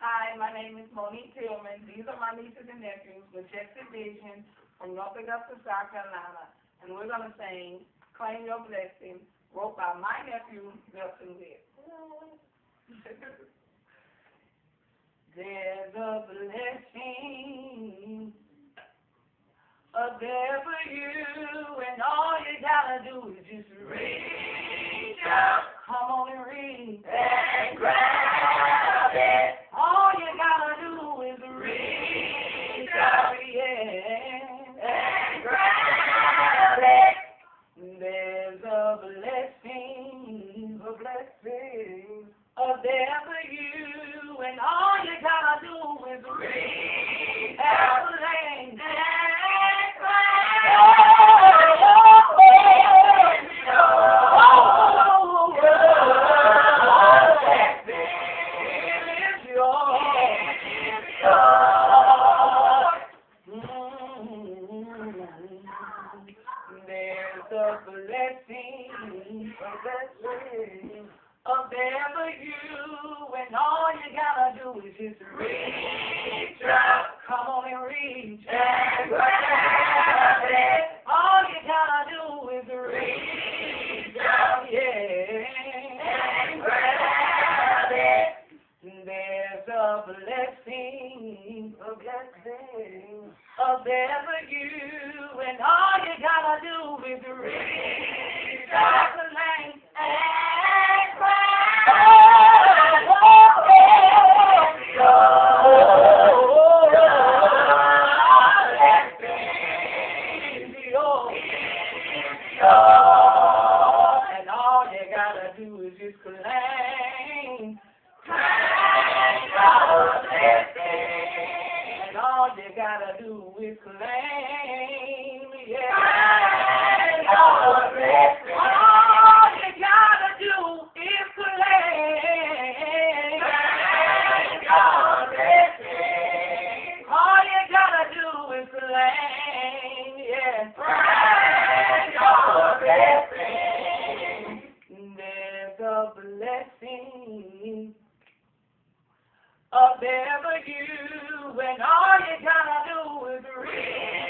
Hi, my name is Monique Tillman. These are my nieces and nephews, Majestic Vision from North Augusta, South Carolina. And we're going to sing Claim Your Blessing, wrote by my nephew, Milton Witt. There's a blessing up there for you, and all you gotta do is just reach out. Come on and reach and grab it. All you gotta do is reach out, yeah, and grab it. There's a blessing up there for you, and all you gotta do is reach out and grab it. There's a blessing up there for you, and all you gotta do is just reach out. Come on and reach and grab it. All you gotta do is reach out, yeah, and grab it. There's a blessing up there for you, and all you gotta do is reach out the lane and grab and all you gotta do is just claim. And all you gotta do is claim, yeah. All you gotta do is claim. All you gotta do is claim, yeah. There's a blessing up there for you, and all you gotta do is reach.